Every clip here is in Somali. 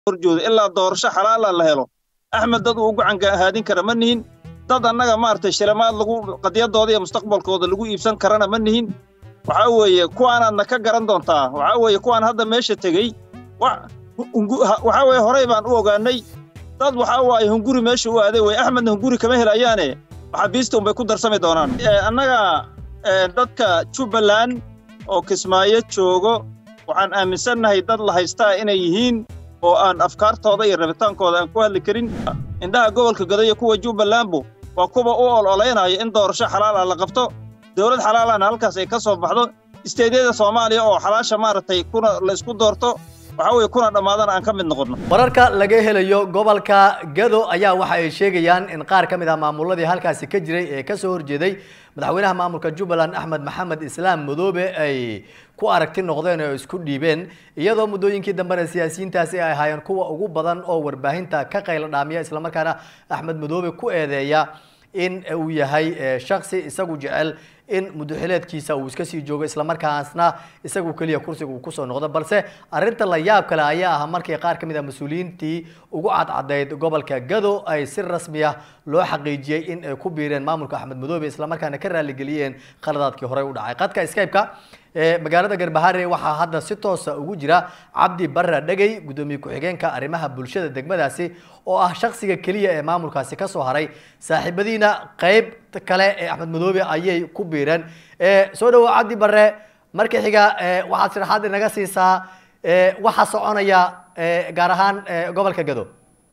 horjooda ilaa doorasho xalaal ah la helo axmed dad uu gacan haadin kara ma nihin dad annaga maartay shiramaad lagu qadiyadooda iyo mustaqbalkooda lagu iibsan karana ma nihin waxa weeye kuwaanaadna ka garan doontaa waxa weeye kuwaan hadda meesha tegey waxa weeye horey baan u ogaanay dad waxa weeye hunguri meesha u aaday way axmedna hunguri kama helayaane waxa biista un bay ku darsami doonaan annaga dadka Jubbaland oo Kismaayo joogo waxaan aaminsanahay dad la haystaa inay yihiin oo aan afkaartooda iyo rabitaankooda aan ku hadli karin indhaha gobolka Gadoyo kuwa Jubbaland waa kuwa u ololeynaya in doorasho xalaal ah la qabto dawlad xalaal ah halkaas ay ka soo baxdo isteedada Soomaaliya oo xalaasha maartay kuna la isku doorto waxa weeye kuna dhamaadaan aan ka mid noqono wararka laga helayo gobolka Gado ayaa waxa ay sheegayaan in qaar ka mid ah maamuladii halkaas ka jiray ee ka soo horjeeday madaxweynaha maamulka Jubbaland Axmed Maxamed Islaam Madoobe ay ku aragti noqdeen oo isku dhiibeen iyadoo muddooyinkii dambe siyaasiyiintaasi ay ahaayeen kuwa ugu badan oo warbaahinta ka qayl dhaamiya isla markaana Axmed Madoobe ku eedeeya in uu yahay shakhsi isagu jecel in mudaxileedkiisa uu iska sii joogo isla markaasna isagu kaliya kursiga uu ku soo noqdo balse arinta la yaab kale ayaa ah markii qaar ka mid ah mas'uuliyiintii ugu cadcadeyd gobolka Gado ay si rasmi ah loo xaqiijiyay in ay ku biireen maamulka Axmed Madoobe isla markaana ka raali galiyeen qaladaadkii hore u dhacay qadka Skype-ka magaalada Garbaharey waxa hadda si toos ah ugu jira Cabdi Barre Dhagay gudoomiye ku-xigeenka arrimaha bulshada degmadaasi oo ah shakhsiga kaliya ee maamulkaasi ka soo haray saaxiibadiina qayb kale ee Axmed Madoobe ayay ku biireen soo dhaw Cabdi Barre markii xiga waxaad sharaxaad inaga siisaa waxa soconaya gaar ahaan gobolka Gado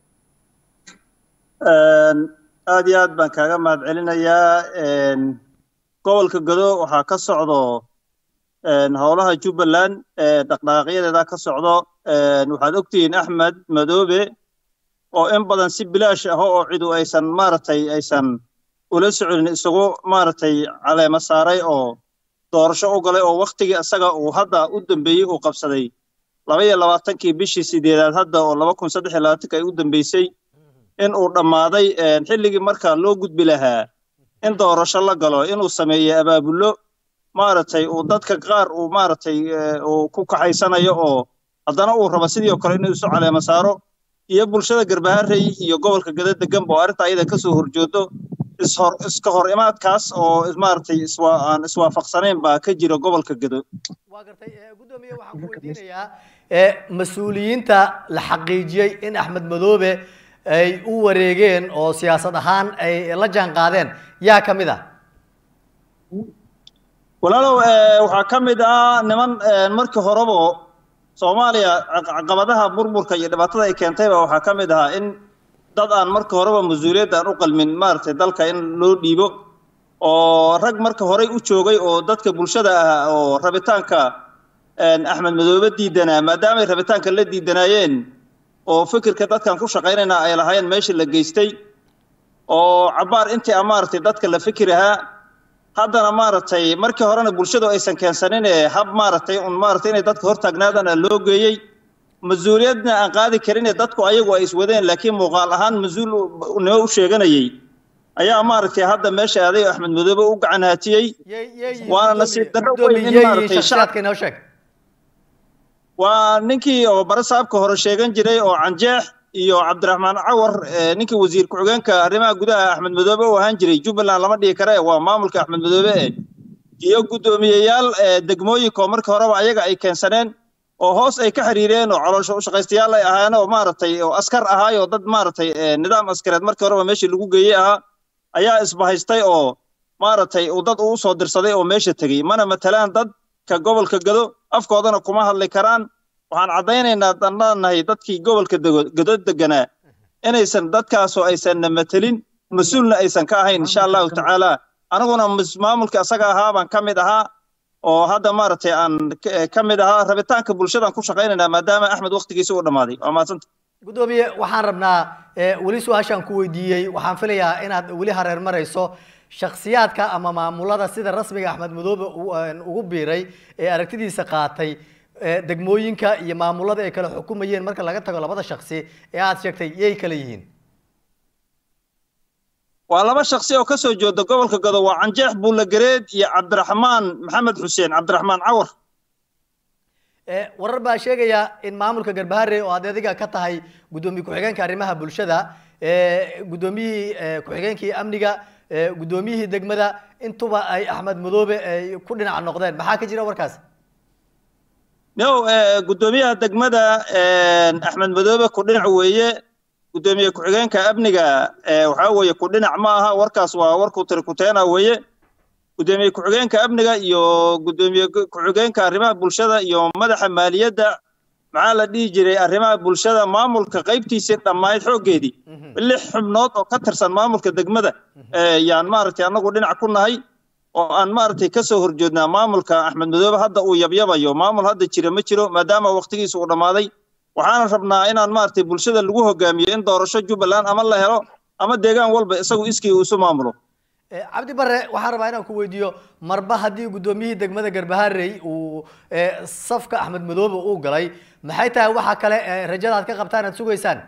aad iyo aad baan kaaga mahad celinayaa gobolka Gado waxa ka socdo howlaha Jubbaland dhaqdhaqaaqyadeeda ka socdo waxaad ogtiin Axmed Madoobe oo in badan si bilaash ah oo ciidu aysan maartay aysan ula socon isagu maartay caleema saaray oo doorasho u galay oo waqtigii asaga uu hadda u dambeeyay uu qabsaday 22kii bishii 8aad hadda oo 2023 ay u dambeysay in uu dhamaaday xilligii marka loo gudbi lahaa in doorasho la galo inuu sameeyo abaabulo maartay oo dadka qaar uu maartay oo ku kaxaysanayo oo haddana uu rabo sidoo kale inuu soo caleema saaro iyo bulshada Garbaharey iyo gobolka Gado degan boo arinta ayada ka soo horjoodo iska hor imaadkaas oo maartay iswaafaqsaneen baa ka jira gobolka Gado waa gartay gudoomiye waxaan ku weydiinayaa mas'uuliyiinta la xaqiijiyay in Axmed Madoobe ay u wareegeen oo siyaasad ahaan ay la jaan qaadeen yaa kamid ah walaalow waxa kamid ah niman markii horeba Soomaaliya caqabadaha burburka iyo dhibaatada ay keentay waxa kamid ah in dad aan markii horeba mas'uuliyad aan u qalmin maartay dalka in loo dhiibo oo rag markii hore u joogay oo dadka bulshada ah oo rabitaanka Axmed Madoobe diidana maadaama ay rabitaanka la diidanayeen oo fikirka dadkan ku shaqeynayna ay lahayn meesha la geystay oo cabaar intii amaartay dadka la fikiraha haddana maartay markii horena bulshadu aysan keensanin hab maartay inay dadka hor taagnaadana loo geeyay mas'uuliyadna aan qaadi karin dadku ayagu ay iswadeen laakiin muuqaal ahaan mas'uul u sheeganayay ayaa maartay hadda meesha aaday Axmed Madoobe u gacan haatiyay waana nasiib darro weyn in maartay shaqadka inoo sheeg waa ninkii oo barasaabka hore sheegan jiray oo Canjeex iyo Cabdiraxmaan Cawar ninkii wasiir ku-xigeenka arrimaha gudaha Axmed Madoobe oo ahaan jiray Jubbaland lama dhigi kare waa maamulka Axmed Madoobe iyo gudoomiyayaal degmooyinka markii horeba ayaga ay keensaneen oo hoos ay ka xiriireen oo caloosho u shaqaystayaal ay ahaayeen oo maartay oo askar ahaay oo dad maartay nidaam askareed markii horeba meeshii lagu geeyay ayaa isbahaystay oo maartay oo dad uu soo dirsaday oo meesha tagay mana matalaan dad ka gobolka Gado afkoodana kuma hadli karaan waxaan cadeynaynaa danaanahay dadkii gobolka Gado deganaa inaysan dadkaas oo aysan matalin mas'uulna aysan ka ahayn insha Allah ta'ala anaguna maamulka asaga ahaa baan kamid ahaa oo hadda maartay aan kamid ahaa rabitaanka bulshada ku shaqeynayna maadaama Axmed waqtigiisa uu dhamaaday waa maasanta gudoomiye waxaan rabnaa wali su'aashan ku weydiiyay waxaan filayaa inaad wali hareer marayso shakhsiyaadka ama maamulada sida rasmiga Axmed Madoobe ugu biiray ee aragtidiisa qaatay degmooyinka iyo maamulada ay kala xukumayeen marka laga tago labada shakhsi ee aad sheegtay yay kala yihiin waa laba shakhsi oo ka soo jeeda gobolka Gado waa Canjeex Buulagareed iyo Cabdiraxmaan Maxamed Xuseen Cabdiraxmaan Cawar warar baa sheegaya in maamulka Garbaharey oo adiga ka tahay gudoomiye ku-xigeenka arrimaha bulshada gudoomiyihii ku-xigeenkii amniga gudoomiyihii degmada intuba ay Axmed Madoobe ay ku dhinac noqdeen maxaa ka jira warkaas gudoomiyaha degmada Axmed Madoobe ku dhinac weeye gudoomiye ku-xigeenka amniga waxa weeye ku dhinac ma aha warkaas waa warku tirkuteena weeye gudoomiye ku-xigeenka amniga iyo gudoomiye ku-xigeenka arrimaha bulshada iyo madaxa maaliyadda maxaa la dhihi jiray arrimaha bulshada maamulka qaybtiisa dhammayd xoogeedii lix xubnood oo ka tirsan maamulka degmada yaan maaragtay anagu dhinac ku nahay oo aan maaragtay ka soo horjeednaa maamulka Axmed Madoobe hadda uu yabyabayo maamul hadda jira ma jiro maadaama waqtigiisu uu dhamaaday waxaan rabnaa inaan maaragtay bulshada lagu hogaamiyo in doorasho Jubbaland ama la helo ama deegaan walba isagu iskii uu soo maamulo Cabdi Barre waxaan rabaa inaan ku weydiiyo marba haddii gudoomiyihii degmada Garbaharey uu safka Axmed Madoobe uu galay maxay tahay waxa kale rajada aad ka qabtaan aad sugaysaan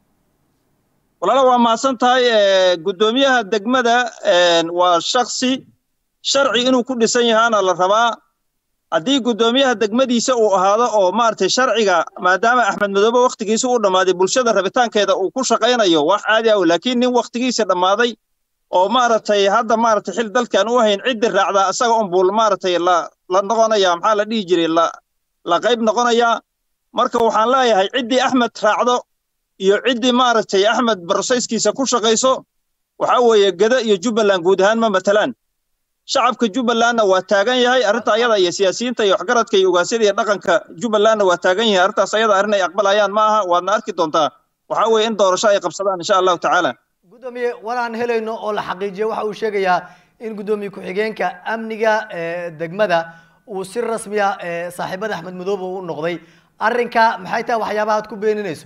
walaalo waa maasan tahay gudoomiyaha degmada waa shakhsi sharci inuu ku dhisan yahaana la rabaa haddii gudoomiyaha degmadiisa uu ahaado oo maartay sharciga maadaama Axmed Madoobe waqtigiisa uu dhamaaday bulshada rabitaankeeda uu ku shaqeynayo wax caadi ah laakiin nin waqtigiisa dhamaaday oo maartay hadda maartay xil dalkan u hayn cid raacda asaga bul maartay la noqonaya maxaa la dhihi jiray la qayb noqonaya marka waxaan leeyahay cidii Axmed raacdo iyo cidii maartay Axmed barosayskiisa ku shaqeyso waxa weeye gada iyo Jubbaland guud ahaan ma matalaan shacabka Jubbaland waa taagan yahay arinta ayada iyo siyaasiyiinta iyo waxgaradka iyo ugaasida iyo dhaqanka Jubbaland waa taagan yahay arintaas ayada arin ay aqbalayaan ma aha waadna arki doontaa waxa weeye in doorasho ay qabsadaan insha Allah ta'ala gudoomiye waraan helayno oo la xaqiijiyo waxa uu sheegayaa in gudoomiye ku-xigeenka amniga degmada uu si rasmi ah saaxiibada Axmed Madoobe uu noqday arrinka maxay tahay waxyaabaha aad ku beeninayso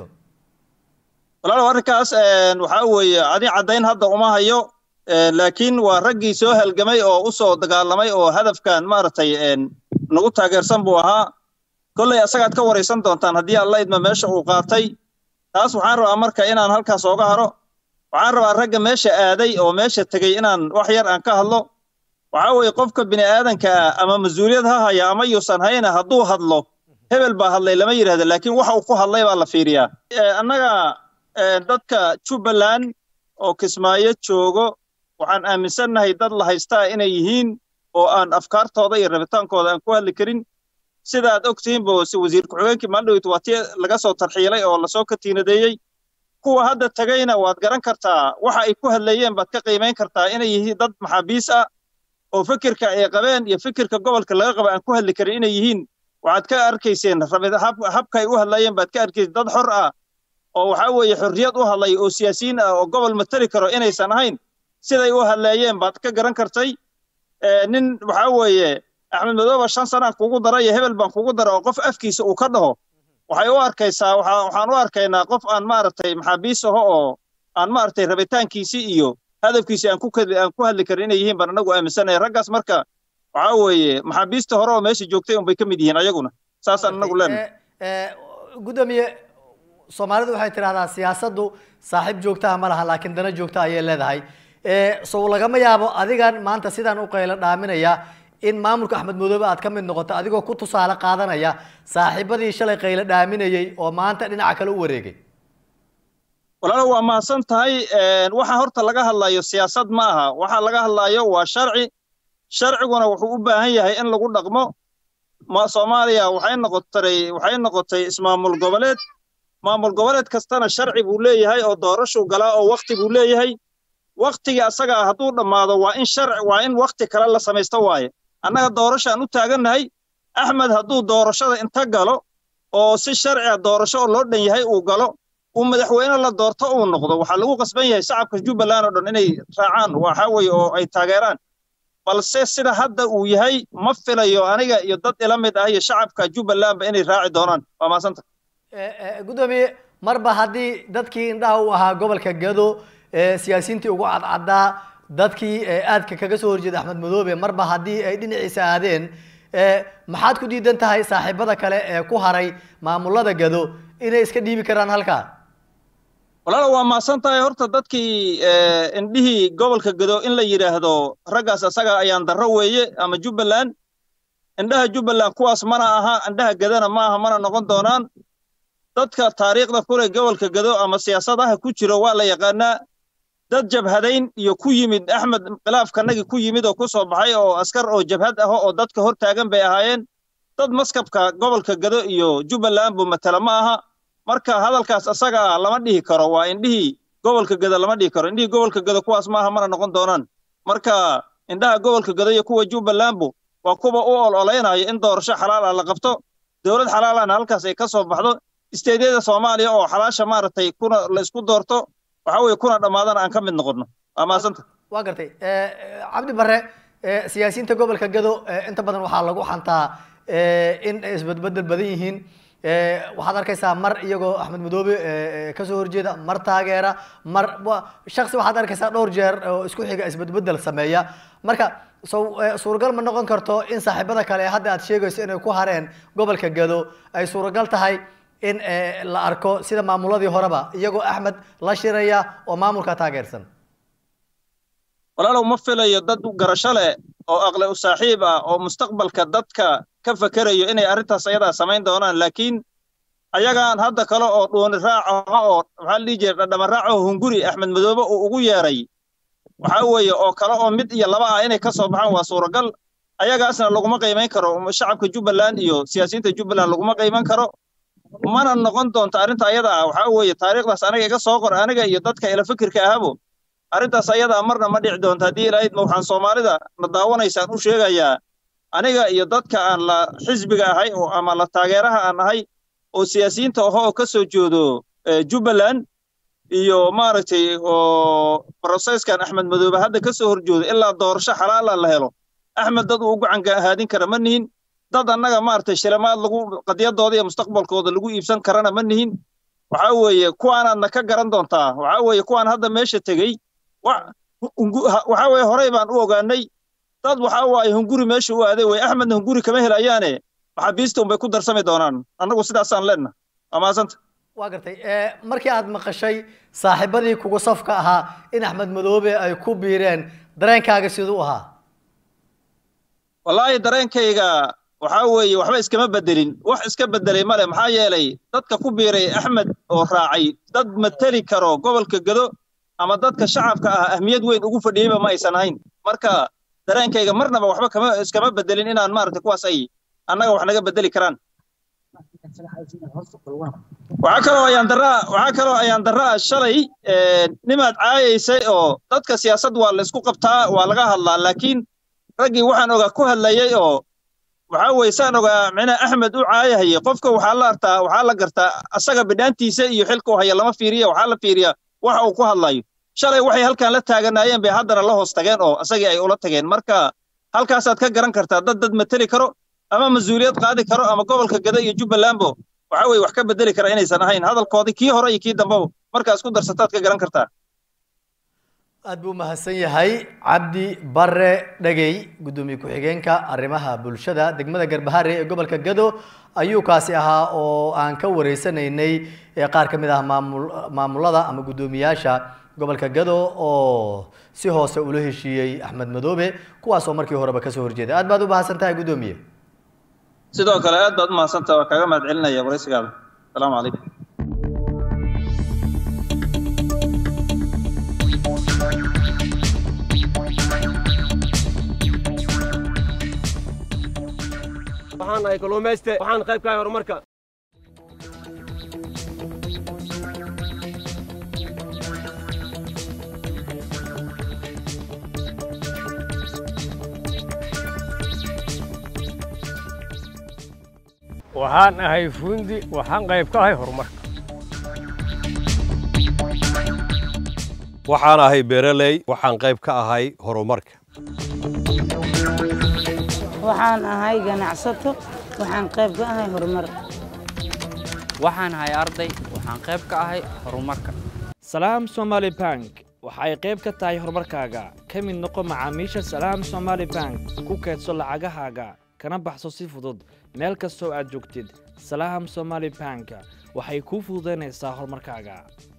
walaal arrinkaas waxa weeye adii cadeyn hadda uma hayo laakiin waa raggii soo halgamay oo u soo dagaalamay oo hadafkan maartay nagu taageersan buu ahaa kulay asagaad ka wareysan doontaan haddii Allah idma meesha uu qaatay taas waxaan rabaa marka inaan halkaas ooga haro waxaan rabaa ragga meesha aaday oo meesha tagay inaan wax yar aan ka hadlo waxa weeye qofka bini aadanka ama mas'uuliyad ha haya ama yuusan hayna hadduu hadlo hebel baa hadlay lama yiraahdo laakiin waxa uu ku hadlay baa la fiiriyaa annaga dadka Jubbaland oo Kismaayo joogo waxaan aaminsanahay dad la haystaa inay yihiin oo aan afkaartooda iyo rabitaankooda aan ku hadli karin sida aad ogtiin boo wasiir ku-xigeenkii maaldhowt waati laga soo tarxiilay oo la soo katiinadeeyay kuwa hadda tagayna waad garan kartaa waxa ay ku hadlayeen baad ka qiimeyn kartaa inay yihiin dad maxaabiis ah oo fikirka ay qabeen iyo fikirka gobolka laga qaba aan ku hadli karin inay yihiin waxaad ka arkayseen habka ay u hadlayeen baad ka arkayseen dad xor ah oo waxa weeye xorriyad u hadlay oo siyaasiyiin ah oo gobol matali karo inaysan ahayn siday u hadlayeen baad ka garan kartay nin waxa weeye Axmed Madoobe 5 sano kugu daray hebel baan kugu daray oo qof afkiisa uu ka dhaho waxay u arkaysaa waxaan u arkaynaa qof aan maartay maxaabiis ah oo aan maartay rabitaankiisa iyo hadafkiisa aan ku hadli karin inay yihiin baan anagu aaminsanahay raggaas marka waxa weeye maxaabiista hore oo meesha joogtay bay ka mid yihiin ayaguna saasaan anagu leenahay gudoomiye Soomaalidu waxay tiraahdaa siyaasaddu saaxiib joogta ma laha laakiin dana joogta ayay leedahay soo lagama yaabo adigan maanta sidaan u qaylo dhaaminaya in maamulka Axmed Madoobe aad ka mid noqoto adigoo ku tusaale qaadanaya saaxiibadii shalay qaylo dhaaminayay oo maanta dhinaca kale u wareegay walaal waa maasan tahay waxa horta laga hadlayo siyaasad ma aha waxa laga hadlayo waa sharciguna wuxuu u baahan yahay in lagu dhaqmo Soomaaliya waxay noqotay ismaamul goboleed kastana sharci buu leeyahay oo doorasho galaa oo waqti buu leeyahay waqtiga asaga hadduu dhamaado waa in waqti kale la sameesto waaye annaga doorashaan u taagannahay Axmed hadduu doorashada inta galo oo si sharci ah doorasho loo dhan yahay uu galo uu madaxweyne la doorto uu noqdo waxa lagu qasban yahay shacabka Jubbaland oo dhan inay raacaan waxa weeye oo ay taageeraan balse sida hadda uu yahay ma filayo aniga iyo dad ila mid ah iyo shacabka Jubbaland inay raaci doonaan waa maasanta gudoomiye marba haddii dadkii indhaha u ahaa gobolka Gado siyaasiyiintii ugu cadcaddaa dadkii aadka kaga soo horjeeda Axmed Madoobe marba haddii ay dhinaciisa aadeen maxaad ku diidan tahay saaxiibada kale ee ku haray maamulada Gado inay iska dhiibi karaan halka walaal waa maasan tahay horta dadkii indhihii gobolka Gado in la yiraahdo raggaas asaga ayaan darro weeye ama Jubbaland indhaha Jubbaland kuwaas mana aha indhaha gadana ma aha mana noqon doonaan dadka taariikhda kule gobolka Gado ama siyaasadaha ku jiro waa la yaqaanaa dad jabhadayn iyo ku yimid Axmed khilaafkanagi ku yimid oo ku soo baxay oo askar oo jabhad ah oo dadka hor taagan bay ahaayeen dad maskabka gobolka Gado iyo Jubbaland buu matala ma aha marka hadalkaas asaga lama dhihi karo waa indhihii gobolka Gado lama dhihi karo indhihii gobolka Gado kuwaas ma aha mana noqon doonaan marka indhaha gobolka Gado iyo kuwa Jubbaland waa kuwa u ololeynayo in doorasho xalaal ah la qabto dawlad xalaal ah halkaas ay ka soo baxdo isteedada Soomaaliya oo xalaasha maartay kuna la isku doorto waxa way kuna dhamaadana aan ka mid noqono amaasanta waa gartay Cabdi Barre siyaasiyiinta gobolka Gado inta badan waxa lagu xantaa in isbadbadal badan yihiin waxaad arkaysaa mar iyagoo Axmed Madoobe ka soo horjeeda mar taageera mar shakhsi waxaad arkaysaa dhowr jeer oo isku xiga isbadbadal sameeya marka suuragal ma noqon karto in saaxiibada kale hadda aad sheegayso inay ku hareen gobolka Gado ay suuragal tahay in la arko sida maamuladii horeba iyagoo Axmed la shiraya oo maamulka taageersan walaalow ma filayo dad garasho leh oo aqli u saaxiib ah oo mustaqbalka dadka ka fakarayo inay arintaas ayada sameyn doonaan laakiin ayagaan hadda kale oo dooni raaco oo waxa la jiray dhama raaco hunguri Axmed Madoobe oo ugu yeeray waxa weeye oo kale oo mid iyo laba ah inay ka soo baxaan waa suuragal ayagaasna laguma qiimeyn karo shacabka Jubbaland iyo siyaasiyiinta Jubbaland laguma qiimeyn karo mana noqon doonto arinta ayada ah waxa weeye taariikhdaas aniga iga soo qor aniga iyo dadka ila fikirka ahabo arintaas ayada marna ma dhici doonto hadii ilaahay ma waxaan Soomaalida la daawanaysaan u sheegayaa aniga iyo dadka aan la xisbiga ahay oo ama la taageeraha aan ahay oo siyaasiyiinta oo ka soo jeedo Jubbaland iyo maaragtay oo processkan Axmed Madoobe hadda ka soo horjeedo ilaa doorasho xalaal ah la helo Axmed dad uu gacan ka haadin kara ma nihin dad annaga maartay shilamaad lagu qadiyadooda iyo mustaqbalkooda lagu iibsan karana ma nihin waxa weeye kuwaanaadna ka garan doontaa waxa weeye kuwaan hadda meesha tagay waxa weeye horey baan u ogaanay dad waxa weeye hunguri meesha u aaday way Axmedna hunguri kama helayaane waxa biista bay ku darsami doonaan annagu sidaas aan leenna amaasanta waa gartay markii aad maqashay saaxiibadii kugu safka ahaa in Axmed Madoobe ay ku biireen dareenkaaga sidoo ahaa wallahi dareenkayga waxa weeye waxba iskama bedelin wax iska bedelay male maxaa yeelay dadka ku biiray Axmed oo raacay dad matali karo gobolka Gado ama dadka shacabka ah ahmiyad weyn ugu fadhiyay ma aysan ahayn marka dareenkayga marnaba waxba iskama bedelin inaan maartay kuwaas ay annaga wax naga bedeli karaan waxa kale oo ayaan daraa shalay nimaad caayaysay oo dadka siyaasad waa la isku qabtaa waa laga hadlaa laakiin ragii waxaan ogaa ku hadlayay oo waxa weeye saan ogaa macna Axmed u caayahay qofka waxa la gartaa asaga bidhaantiisa iyo xilka uu haya lama fiiriyo waxa la fiiriyaa waxa uu ku hadlayo shalay waxay halkan la taaganaayeen bay haddana la hoos tageen oo asagii ay ula tageen marka halkaas aad ka garan kartaa dad matali karo ama mas'uuliyad qaadi karo ama gobolka Gado iyo Jubbaland waxa weeye wax ka bedeli kara inaysan ahayn hadalkoodii kii hore iyo kii dambe markaas ku darsataad ka garan kartaa aad buu mahadsan yahay Cabdi Barre Dhagey gudoomiye ku-xigeenka arrimaha bulshada degmada Garbahare ee gobolka Gado ayuu kaasi ahaa oo aan ka wareysanaynay qaar kamid ah maamulada ama gudoomiyaasha gobolka Gado oo si hoose ula heshiiyay Axmed Madoobe kuwaas oo markii horeba ka soo horjeeday aad baad u mahadsantahay gudoomiye sidoo kale aad baad u mahadsantahay kaga mahad celinaya wareysigaada assalaamu calaykum waxaan ay kalluumayste waxaan qayb ka horumarka waxaan ahay fundi waxaan qayb ka ahay horumarka waxaan ahay beeraley waxaan qayb ka ahay horumarka waxaan ahay ganacsato waxaan qayb ka ahay horumar waxaan ahay arday waxaan qayb ka ahay horumarka Salaam Somali Bank waxay qayb ka tahay horumarkaaga ka mid noqo macaamiisha Salaam Somali Bank ku kaydso lacagahaaga kana baxso si fudud meel kasta oo aad joogtid Salaam Somali Bank waxay ku fududeynaysaa horumarkaaga